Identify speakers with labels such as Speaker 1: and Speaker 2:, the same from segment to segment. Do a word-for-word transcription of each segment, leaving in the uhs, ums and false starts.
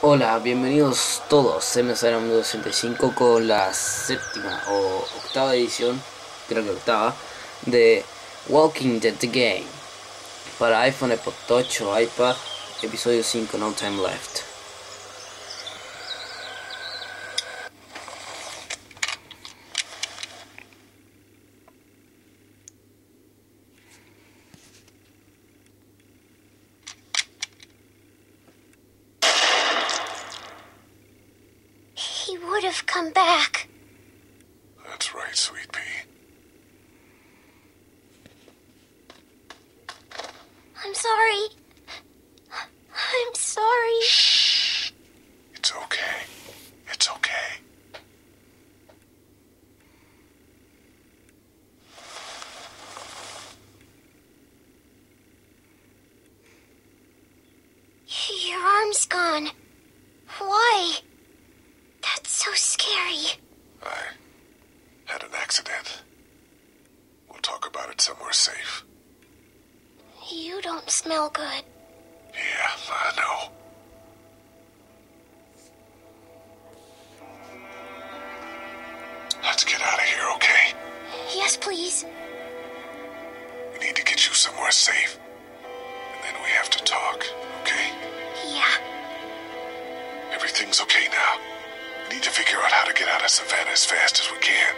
Speaker 1: Hola, bienvenidos todos a M S R sesenta y cinco con la séptima o octava edición, creo que octava, de Walking Dead The Game para iPhone, iPod Touch o iPad, episodio cinco, No Time Left.
Speaker 2: He would have come back.
Speaker 3: That's right, Sweet Pea.
Speaker 2: I'm sorry. I'm sorry.
Speaker 3: Shh. It's okay. It's okay.
Speaker 2: Your arm's gone. Why? That's so scary.
Speaker 3: I had an accident. We'll talk about it somewhere safe.
Speaker 2: You don't smell good.
Speaker 3: Yeah, I know. Let's get out of here, okay?
Speaker 2: Yes, please.
Speaker 3: We need to get you somewhere safe. And then we have to talk, okay?
Speaker 2: Yeah.
Speaker 3: Everything's okay now. We need to figure out how to get out of Savannah as fast as we can.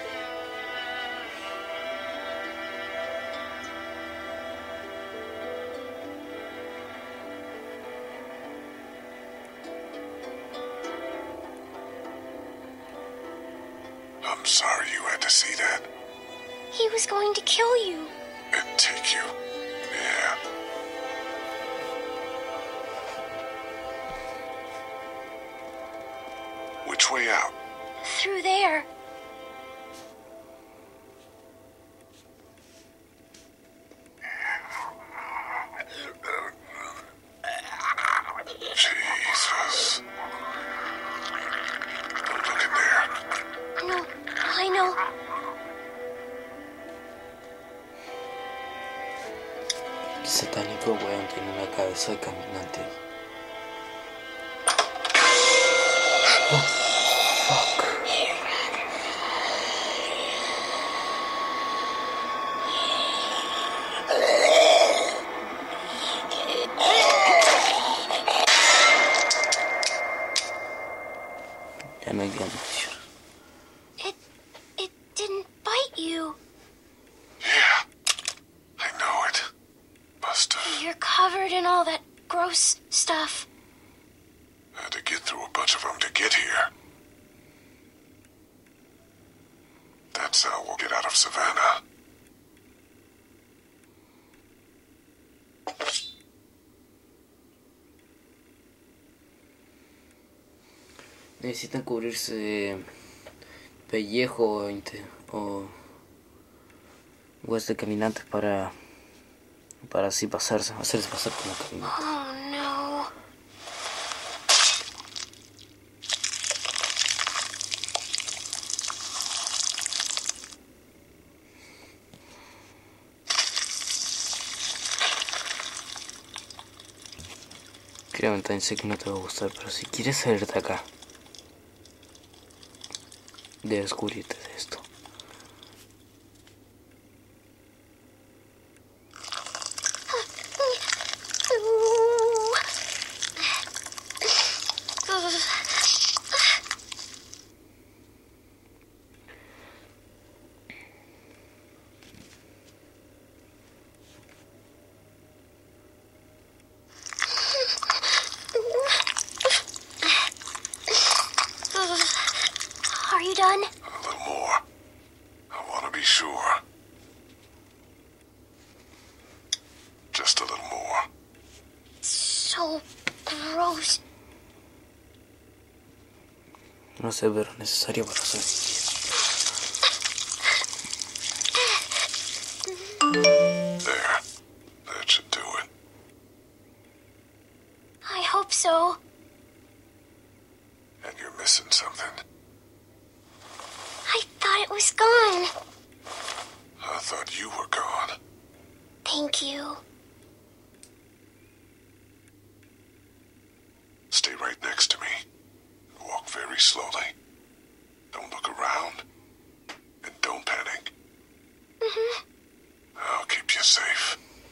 Speaker 3: I'm sorry you had to see that.
Speaker 2: He was going to kill you.
Speaker 3: And take you. Yeah. Which way out?
Speaker 2: Through there.
Speaker 3: Jesus. Don't look in there.
Speaker 2: No, I know.
Speaker 1: El satánico weón tiene una cabeza de caminante. Oh, fuck. Ya no hay ganas.
Speaker 2: It, it didn't bite you.
Speaker 3: Yeah. I know it. Must have
Speaker 2: You're covered in all that gross stuff.
Speaker 3: had to get through a bunch of them to get here. That's how we'll get out of Savannah.
Speaker 1: Necesitan cubrirse de pellejo o, inte- o huesos de caminantes para para así pasarse, hacerse pasar como caminante.
Speaker 2: Oh, no.
Speaker 1: Créeme, también sé que no te va a gustar, pero si quieres salir de acá, debes cubrirte de esto.
Speaker 2: Are you done?
Speaker 3: A little more. I want to be sure. Just a little more.
Speaker 2: So gross.
Speaker 1: No sé, pero necesario para sobrevivir.
Speaker 3: There. That should do it.
Speaker 2: I hope so.
Speaker 3: And you're missing something.
Speaker 2: I thought it was gone.
Speaker 3: I thought you were gone.
Speaker 2: Thank you.
Speaker 3: Stay right next very slowly. Don't look around. And don't panic.
Speaker 2: Mm-hmm.
Speaker 3: I'll keep you safe.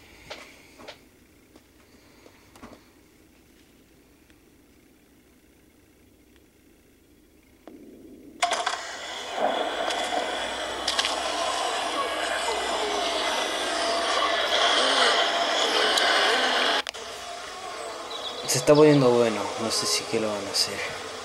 Speaker 1: Se está poniendo bueno, no sé si que lo van a hacer.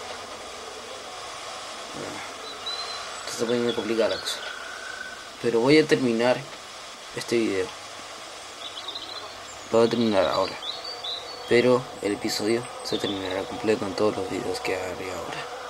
Speaker 1: Bueno, se está poniendo complicada la cosa. Pero voy a terminar este video. Lo voy a terminar ahora. Pero el episodio se terminará completo en todos los videos que haré ahora.